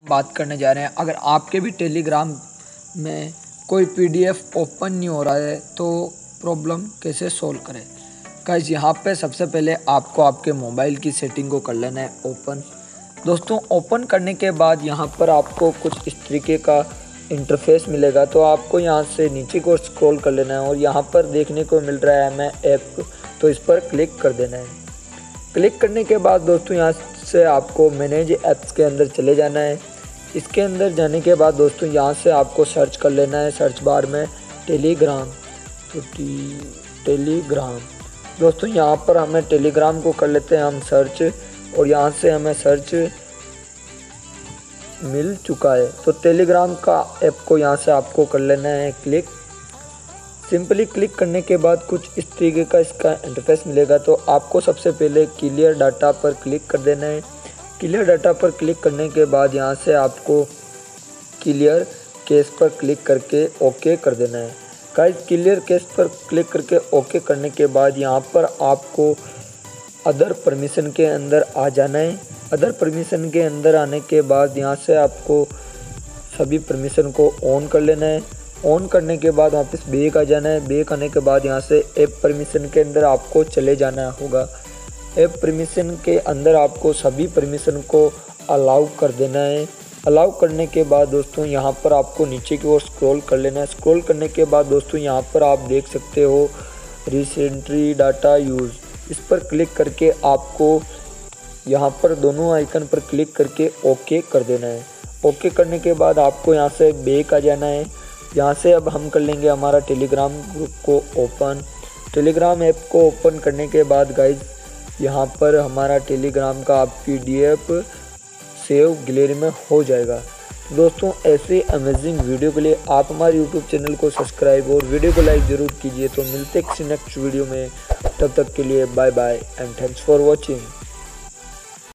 बात करने जा रहे हैं। अगर आपके भी टेलीग्राम में कोई पीडीएफ ओपन नहीं हो रहा है तो प्रॉब्लम कैसे सॉल्व करें। गाइस यहाँ पे सबसे पहले आपको आपके मोबाइल की सेटिंग को कर लेना है ओपन। दोस्तों ओपन करने के बाद यहाँ पर आपको कुछ इस तरीके का इंटरफेस मिलेगा, तो आपको यहाँ से नीचे को स्क्रॉल कर लेना है और यहाँ पर देखने को मिल रहा है मैं ऐप, तो इस पर क्लिक कर देना है। क्लिक करने के बाद दोस्तों यहाँ से आपको मैनेज ऐप्स के अंदर चले जाना है। इसके अंदर जाने के बाद दोस्तों यहाँ से आपको सर्च कर लेना है सर्च बार में टेलीग्राम। तो टेलीग्राम दोस्तों यहाँ पर हमें टेलीग्राम को कर लेते हैं हम सर्च, और यहाँ से हमें सर्च मिल चुका है। तो टेलीग्राम का ऐप को यहाँ से आपको कर लेना है क्लिक। सिंपली क्लिक करने के बाद कुछ इस तरीके का इसका इंटरफेस मिलेगा, तो आपको सबसे पहले क्लियर डाटा पर क्लिक कर देना है। क्लियर डाटा पर क्लिक करने के बाद यहाँ से आपको क्लियर केस पर क्लिक करके ओके कर देना है। गाइस क्लियर केस पर क्लिक करके ओके करने के बाद यहाँ पर आपको अदर परमिशन के अंदर आ जाना है। अदर परमिशन के अंदर आने के बाद यहाँ से आपको सभी परमिशन को ऑन कर लेना है। ऑन करने के बाद वापस बैक आ जाना है। बैक आने के बाद यहाँ से ऐप परमिशन के अंदर आपको चले जाना होगा। ऐप परमिशन के अंदर आपको सभी परमिशन को अलाउ कर देना है। अलाउ करने के बाद दोस्तों यहाँ पर आपको नीचे की ओर स्क्रॉल कर लेना है। स्क्रॉल करने के बाद दोस्तों यहाँ पर आप देख सकते हो रिसेंटली डाटा यूज़, इस पर क्लिक करके आपको यहाँ पर दोनों आइकन पर क्लिक करके ओके कर देना है। ओके करने के बाद आपको यहाँ से बैक आ जाना है। यहाँ से अब हम कर लेंगे हमारा टेलीग्राम ग्रुप को ओपन। टेलीग्राम ऐप को ओपन करने के बाद गाइज यहाँ पर हमारा टेलीग्राम का पीडीएफ सेव गैलरी में हो जाएगा। दोस्तों ऐसे अमेजिंग वीडियो के लिए आप हमारे यूट्यूब चैनल को सब्सक्राइब और वीडियो को लाइक ज़रूर कीजिए। तो मिलते हैं किसी नेक्स्ट वीडियो में, तब तक के लिए bye bye and thanks for watching.